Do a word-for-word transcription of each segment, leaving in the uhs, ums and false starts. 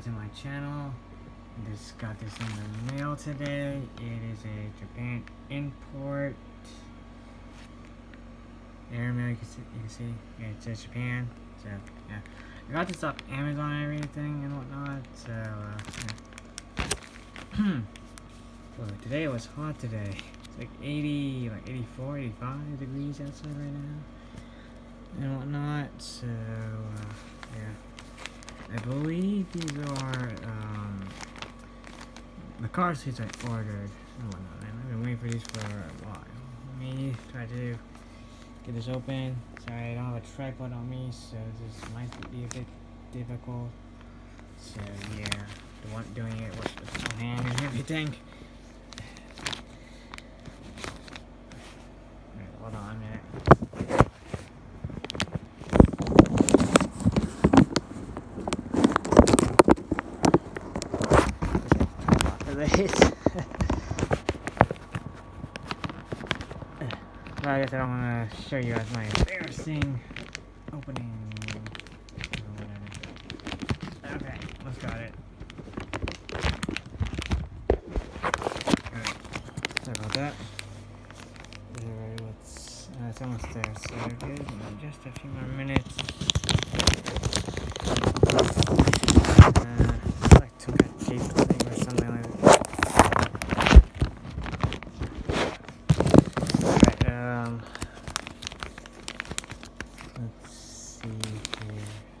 to my channel. Just got this in the mail today. It is a Japan import. Air mail, you can see, you can see. Yeah, it says Japan. So yeah, I got this off Amazon and everything and whatnot. So uh, yeah. Well, today it was hot today. It's like eighty, like eighty-four, eighty-five degrees outside right now and whatnot. So uh, yeah, I believe these are um, the car seats I ordered and whatnot. And I've been waiting for these for a while. Let me try to get this open. Sorry, I don't have a tripod on me, so this might be a bit difficult. So yeah, the one doing it with with one hand and everything. Alright, hold on a minute. Well, I guess I don't want to show you guys my embarrassing opening or whatever. Okay, let's got it. Alright, sorry about that. Alright, let's, uh, it's almost there, so good. In just a few more minutes. Uh, it's like some kind of tape thing or something like that. Um, let's see here.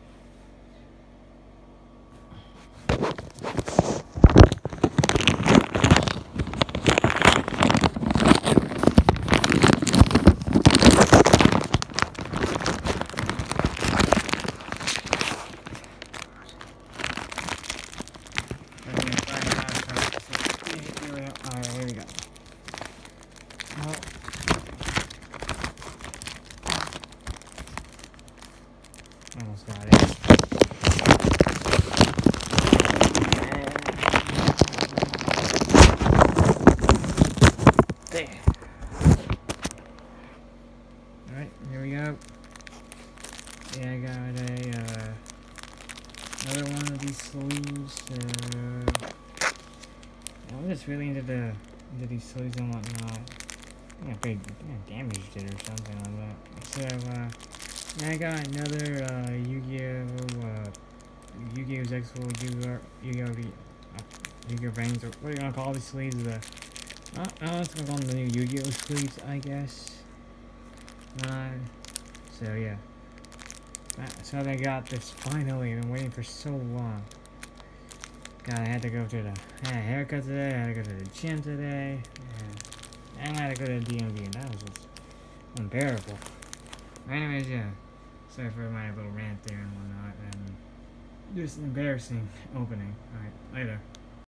Alright, here we go. Well, almost got it. There. Alright, here we go. Yeah, I got a uh, another one of these sleeves. Uh, I'm just really into the into these sleeves and whatnot. I think I paid, I damaged it or something like that. So uh yeah, I got another uh, Y G O, uh, Y G O Zexal, Y G O, Y G O, uh, Y G O veins, or what are you gonna call these sleeves? The, uh, I don't know, it's gonna call them the new Y G O sleeves, I guess. Uh, so yeah. Uh, so I got this finally. I've been waiting for so long. God, I had to go to the, I had a haircut today, I had to go to the gym today, and, and I had to go to the D M V, and that was just unbearable. Anyways, yeah. Sorry for my little rant there and whatnot, and just embarrassing opening. Alright, later.